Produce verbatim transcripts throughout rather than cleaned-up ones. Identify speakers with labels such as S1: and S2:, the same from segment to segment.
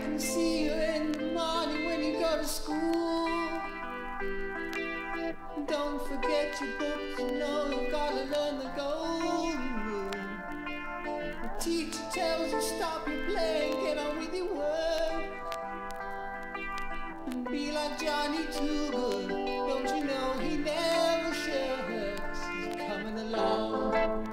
S1: can see you in the morning when you go to school. Don't forget your books, you know you've gotta learn the golden rule. The teacher tells you stop your playing, get on with your work. And be like Johnny Too Good, don't you know he never shirks, he's coming along.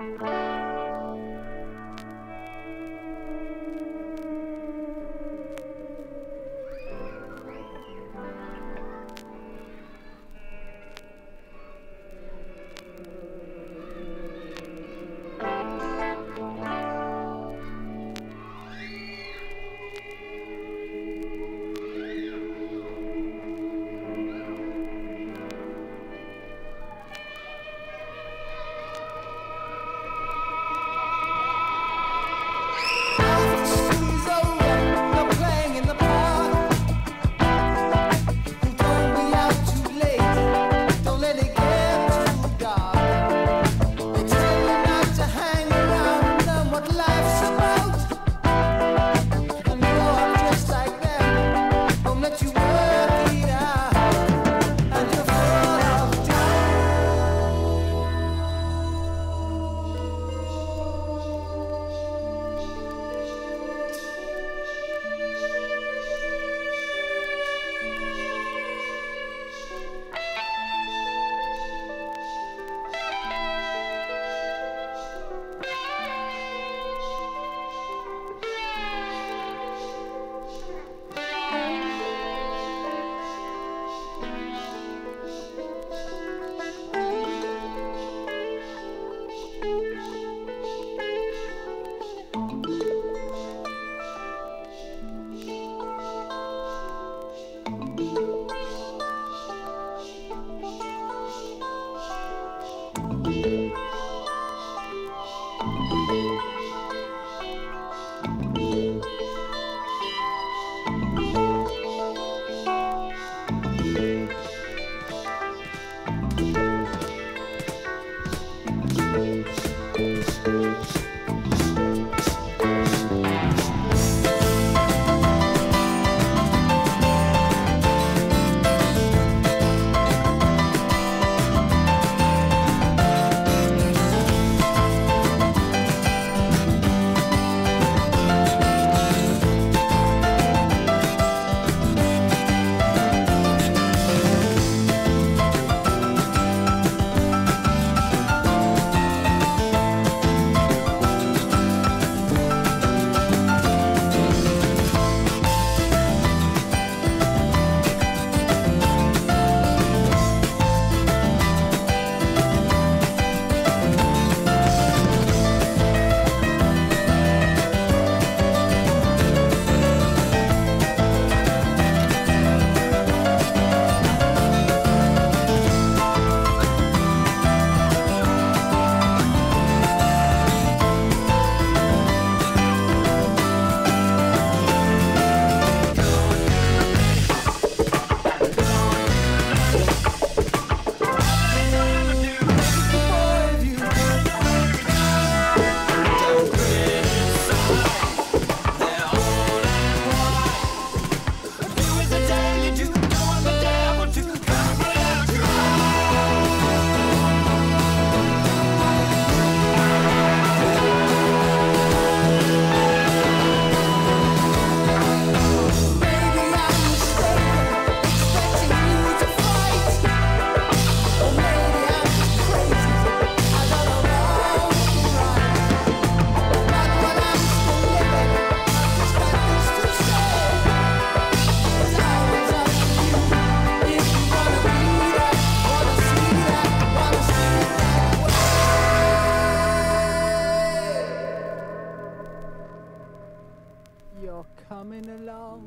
S2: You're coming along.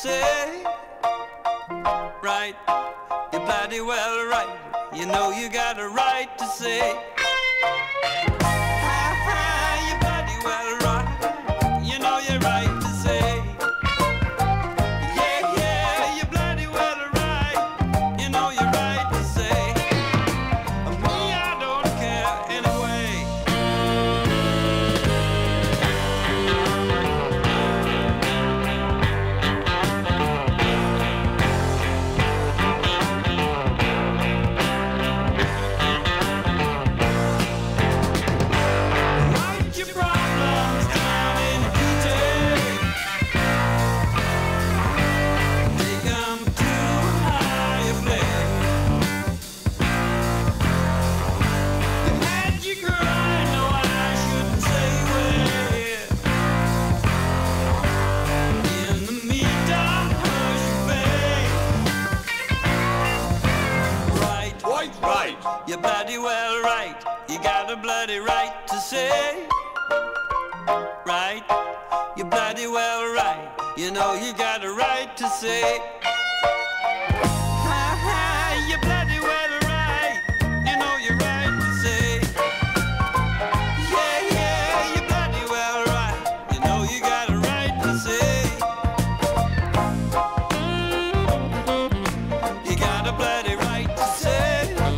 S3: say. Right, you're bloody well right. You know you got a right to say. You're bloody well right. You know you're right to say. Yeah, yeah, you're bloody well right. You know you're right to say. Me, I don't care anyway. Write your problems down in detail. Take 'em too high a place. You had you crying, no, I shouldn't say where. In the meantime, hush your face. Right,
S4: Quite right.
S3: you're bloody well right. You got a bloody right to say. Right, you're bloody well right. You know you got a right to say. Ha ha, you're bloody well right. You know you're right to say. Yeah, yeah, you're bloody well right. You know you got a right to say. You got a bloody right to say.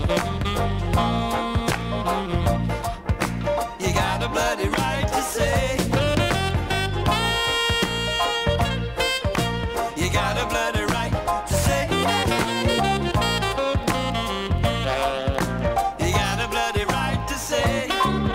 S3: You got a bloody right to say. You got a bloody right to say. You got a bloody right to say.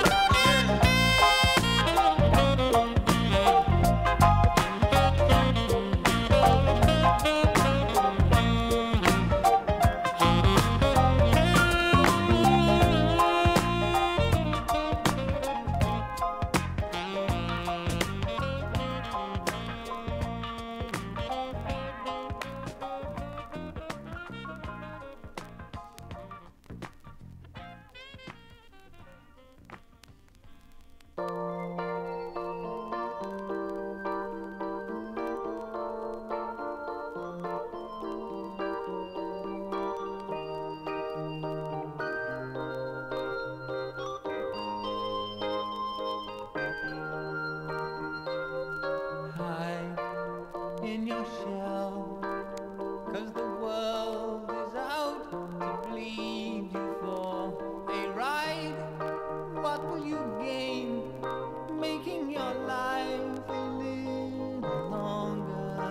S1: Hide in your shell, 'cause the world is out to bleed you for a ride. What will you gain making your life a little longer?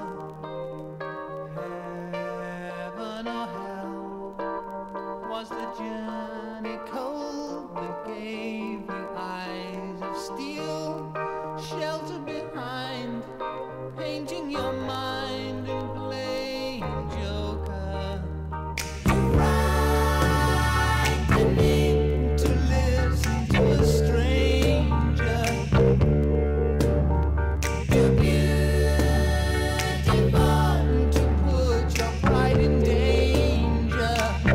S1: Heaven or hell? Was the journey cold that gave you eyes of steel? Shelter behind, painting your mind and playing joker. Right the need to listen to a stranger. You're beautiful to put your pride in danger.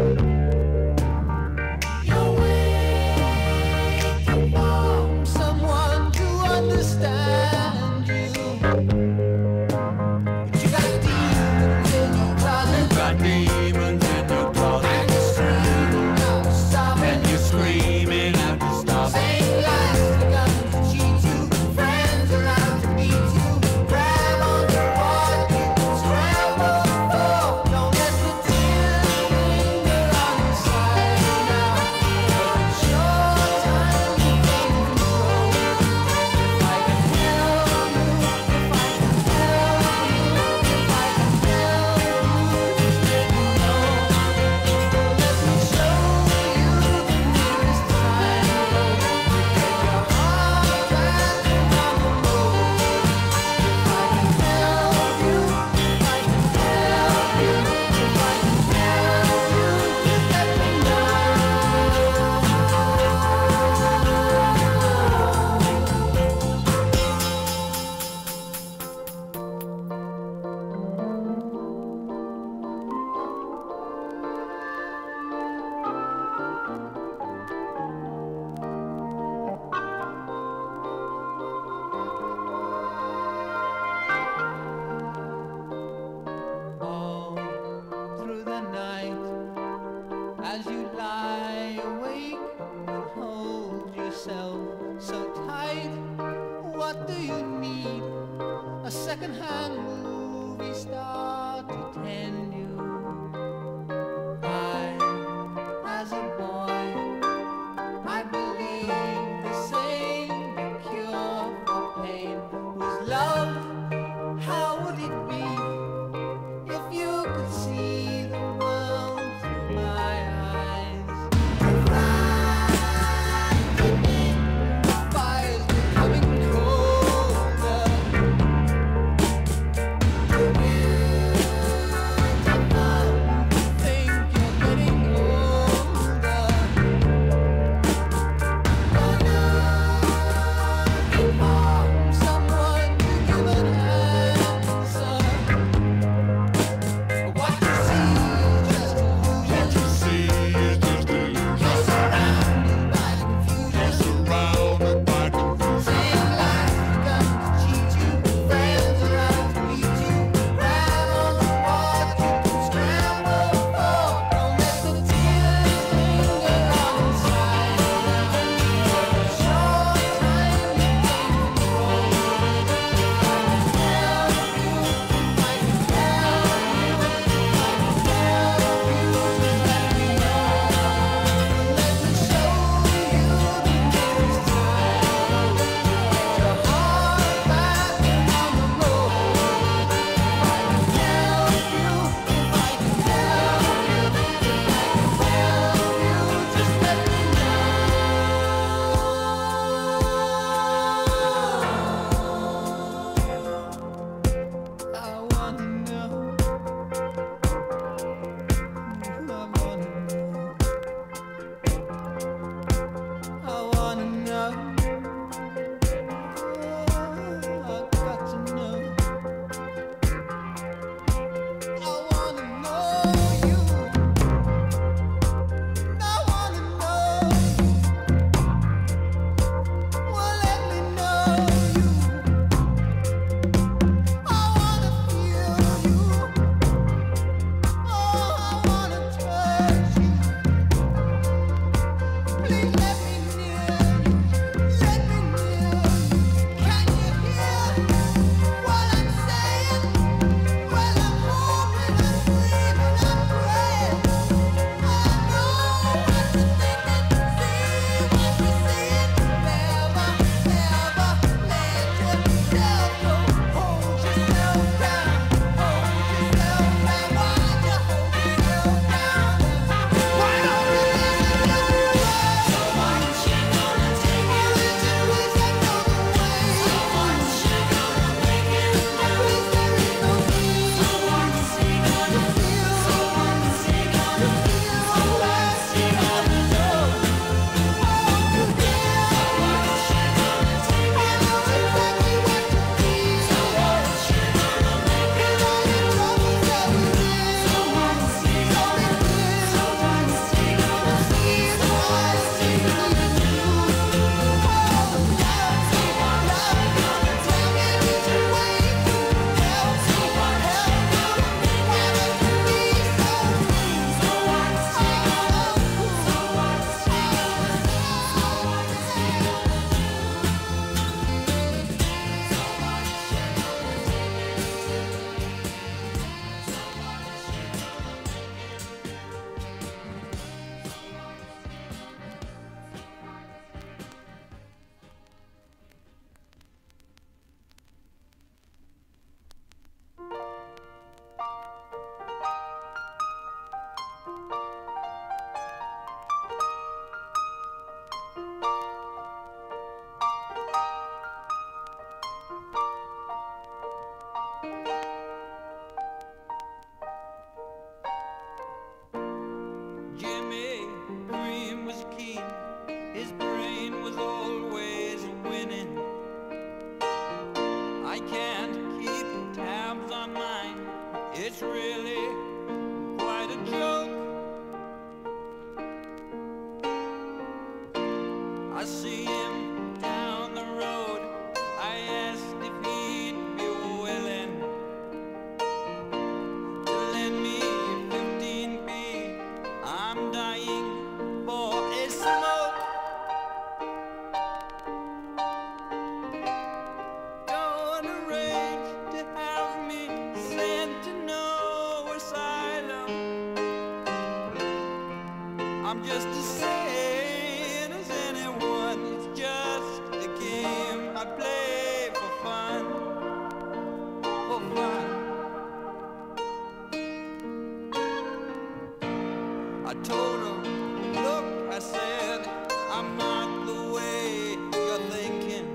S1: You're waiting for someone to understand you. But you got demons in your closet.
S4: Got demons in your closet.
S1: And you're screaming out to stop
S4: And
S1: it.
S4: you're screaming out to stop.
S1: Saying lies are gonna cheat you. Friends are out to beat you. Grab on your heart, you can scramble for. Don't let the tears linger on your side now. It's your time to gain control. If I can help you, if I can help you, if I can help you, just let me the night as you lie awake and hold yourself so tight. What do you need? A second-hand movie star to tend you. I, as a boy, I believe the same. The cure for pain was love. How would it be if you could see the world through my eyes? Fire's becoming colder.
S3: I'm just as sane as anyone. It's just a game I play for fun, for fun. I told her, look, I said, I'm not the way you're thinking.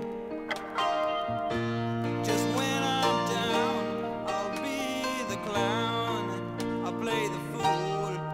S3: Just when I'm down, I'll be the clown. I'll play the fool.